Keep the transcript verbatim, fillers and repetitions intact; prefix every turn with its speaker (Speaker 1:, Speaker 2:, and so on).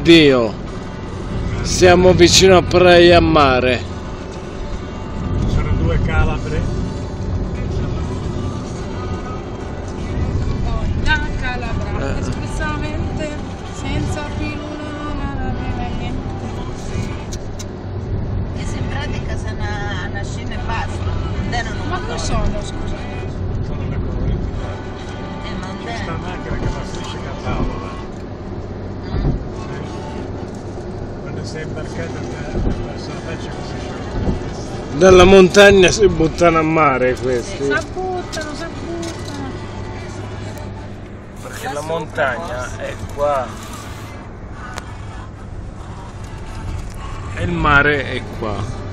Speaker 1: Dio, siamo vicino a Praia Mare.
Speaker 2: Ci sono due calabre.
Speaker 3: Da Calabria, espressamente, senza pilula, niente.
Speaker 4: E se in pratica se una, una scena e basta, non erano
Speaker 3: Ma non sono, scusa.
Speaker 2: Sono le correnti.
Speaker 4: E non
Speaker 2: Questa
Speaker 4: è.
Speaker 2: macchina che passisce a tavola.
Speaker 4: Mm.
Speaker 2: Quando sei imbarcato nella salvaggia così.
Speaker 1: Dalla montagna si buttano a mare questi.
Speaker 3: S'abbuttano, s'abbuttano.
Speaker 1: Perché la montagna è qua. E il mare è qua.